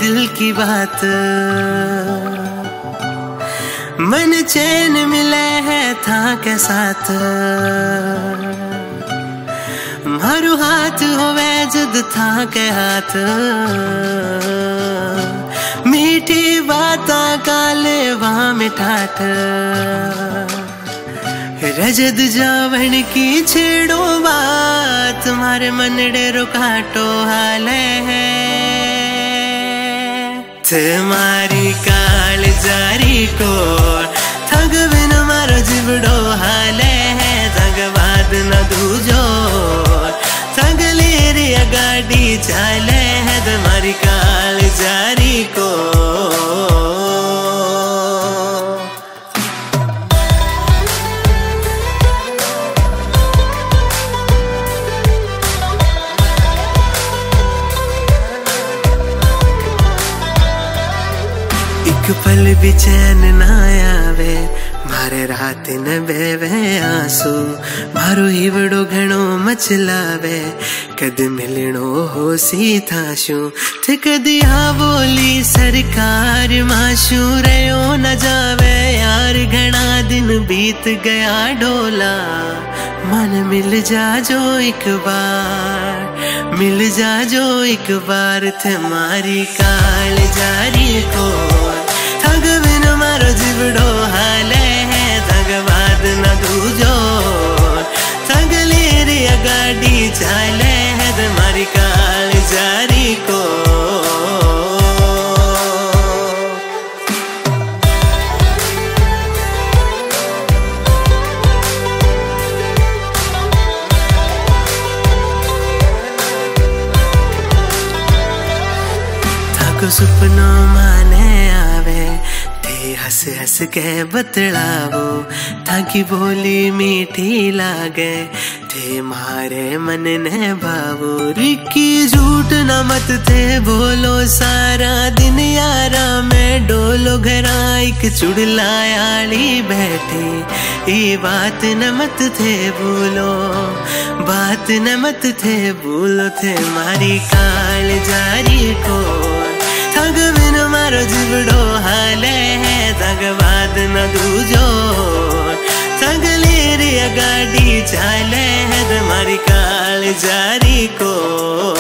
दिल की बात, मन चैन मिले है था के साथ। मारू हाथ होवे जुद था के हाथ, मीठी बाता काले वहाँ मिठाठ। रजद जावण की छेड़ो बात, तुम्हारे मनडे रुकाटो हाले है। तुम्हारी काल जारी को थग बिन मारो जिबड़ो हाले है। थग बाद न दूजो थग लेरिया गाड़ी चाले है। तुम्हारी काल जारी को एक पल भी चैन ना आवे, मारे रात न बेवे आंसू। मारो हिवड़ो घणो मचलावे, कद मिलणो हो सी थाशू। थे कदी हा बोली सरकार माशू, रयो न जावे यार घणा दिन बीत गया ढोला। मन मिल जाजो एक बार, मिल जाजो एक बार। थे मारी काल जारी को थग बिन मारो जिबड़ो हाले है। थग बाद न दूजो थग लेरिया गाड़ी चाले है। तुम्हारी काल जारी को थको सुपनो माने आवे, हंस हंस के बतलावो। ताकि बोली मीठी लागे, थे मारे मन ने भावो। रिक्की झूठ न मत थे बोलो, सारा दिन यारा में डोलो। घरा एक चुड़लायाली बैठे, ये बात न मत थे भूलो, बात न मत थे भूलो। थे मारी काल जारी को थग बिन मारो जिबड़ो हाले है। थग बाद न दूजो थग लेरिया गाड़ी चाले है। तुम्हारी काल जारी को